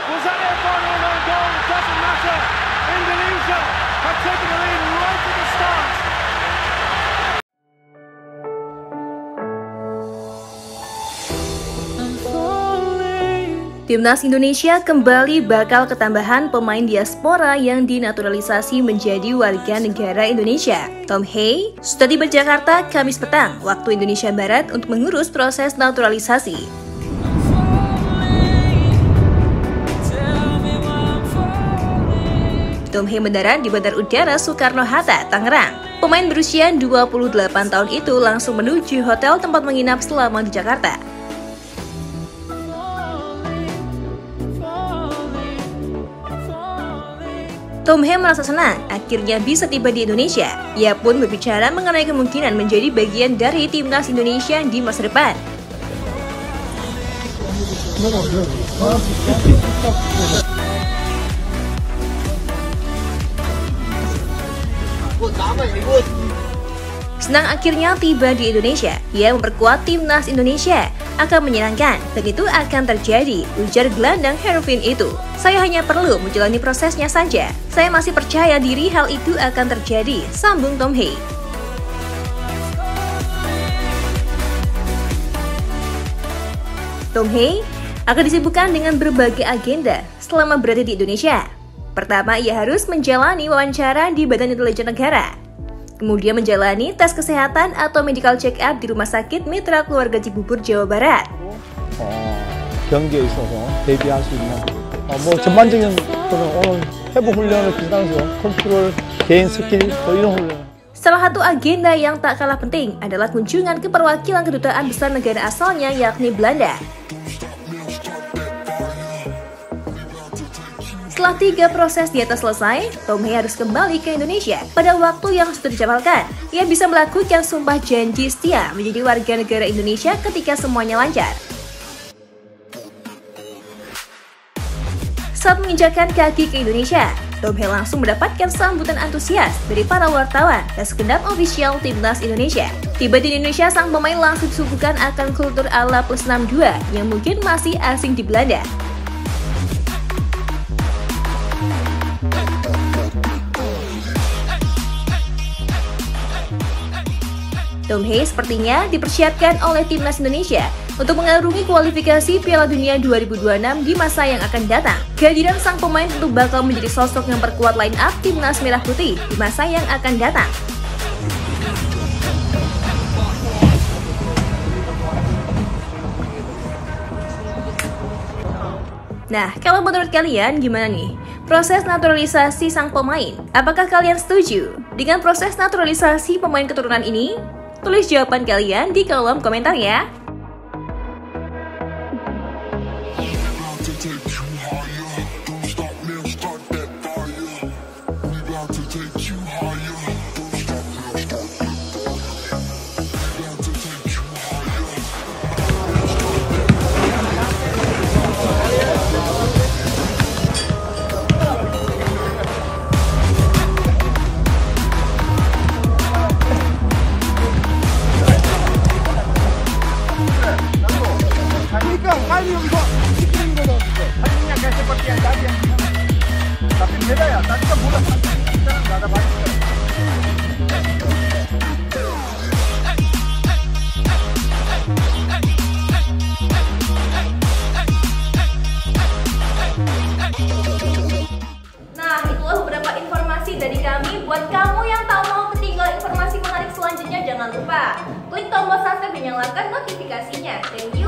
Was that their final known goal? It doesn't matter. Indonesia have taken the lead right at the start. Timnas Indonesia kembali bakal ketambahan pemain diaspora yang dinaturalisasi menjadi warga negara Indonesia. Tom Hei sudah tiba di Jakarta Kamis petang waktu Indonesia Barat untuk mengurus proses naturalisasi. Tom Hei mendarat di Bandara Udara Soekarno-Hatta, Tangerang. Pemain berusia 28 tahun itu langsung menuju hotel tempat menginap selama di Jakarta. Tom Hei merasa senang akhirnya bisa tiba di Indonesia. Ia pun berbicara mengenai kemungkinan menjadi bagian dari timnas Indonesia di masa depan. Senang akhirnya tiba di Indonesia. Ia memperkuat timnas Indonesia. Akan menyenangkan, begitu akan terjadi, ujar gelandang Hervin itu. Saya hanya perlu menjalani prosesnya saja. Saya masih percaya diri hal itu akan terjadi, sambung Tom Hei. Tom Hei akan disibukkan dengan berbagai agenda selama berada di Indonesia. Pertama, ia harus menjalani wawancara di Badan Intelijen Negara. Kemudian menjalani tes kesehatan atau medical check-up di Rumah Sakit Mitra Keluarga Cibubur, Jawa Barat. 경기에 있어서 대비할 수 있는 뭐 전반적인 오늘 회복 훈련을 비슷하면서 컨트롤, 개인 스킬 이런 훈련. Salah satu agenda yang tak kalah penting adalah kunjungan ke perwakilan kedutaan besar negara asalnya yakni Belanda. Setelah 3 proses di atas selesai, Tom Hei harus kembali ke Indonesia pada waktu yang sudah dijadwalkan. Ia bisa melakukan sumpah janji setia menjadi warga negara Indonesia ketika semuanya lancar. Saat menginjakkan kaki ke Indonesia, Tom Hei langsung mendapatkan sambutan antusias dari para wartawan dan segenap ofisial timnas Indonesia. Tiba di Indonesia, sang pemain langsung disuguhkan akan kultur ala plus 62 yang mungkin masih asing di Belanda. Tom Hei sepertinya dipersiapkan oleh timnas Indonesia untuk mengarungi kualifikasi Piala Dunia 2026 di masa yang akan datang. Kehadiran sang pemain tentu bakal menjadi sosok yang perkuat line up timnas merah putih di masa yang akan datang. Nah, kalau menurut kalian gimana nih? Proses naturalisasi sang pemain, apakah kalian setuju dengan proses naturalisasi pemain keturunan ini? Tulis jawaban kalian di kolom komentar ya. Kali yuk hanya kayak seperti yang tadi yang tapi beda ya, tadi kan bulat, sekarang nggak ada banyak. Nah, itulah beberapa informasi dari kami. Buat kamu yang tak mau ketinggalan informasi menarik selanjutnya, jangan lupa klik tombol subscribe dan nyalakan notifikasinya. Thank you.